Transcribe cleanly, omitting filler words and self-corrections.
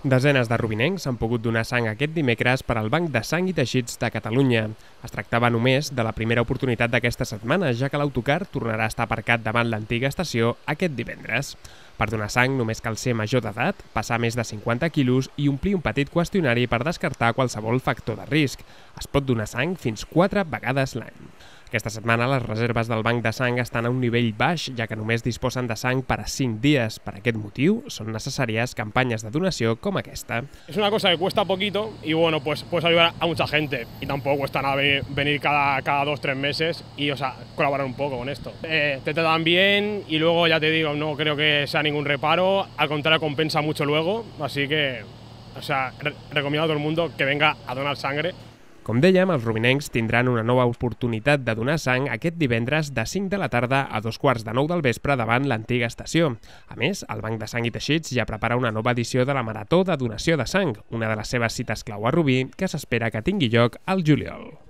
Desenes de rubinencs han pogut donar sang aquest dimecres per al Banc de Sang i Teixits de Catalunya. Es tractava només de la primera oportunitat d'aquesta setmana, ja que l'autocar tornarà a estar aparcat davant l'antiga estació aquest divendres. Per donar sang només cal ser major d'edat, passar més de 50 quilos i omplir un petit qüestionari per descartar qualsevol factor de risc. Es pot donar sang fins 4 vegades l'any. Aquesta setmana les reserves del Banc de Sang estan a un nivell baix, ja que només disposen de sang per a 5 dies. Per aquest motiu, són necessàries campanyas de donació com aquesta. Es una cosa que cuesta poquito y bueno, pues puedes ayudar a mucha gente y tampoco cuesta nada venir cada 2-3 meses y colaborar un poco con esto. Te tratan bien y luego ya te digo, no creo que sea ningún reparo, al contrario compensa mucho luego, así que recomiendo a todo el mundo que venga a donar sangre. Com dèiem, els rubinencs tindran una nova oportunitat de donar sang aquest divendres de 5 de la tarda a 9:15 del vespre davant l'antiga estació. A més, el Banc de Sang i Teixits ja prepara una nova edició de la Marató de Donació de Sang, una de les seves cites clau a Rubí, que s'espera que tingui lloc al juliol.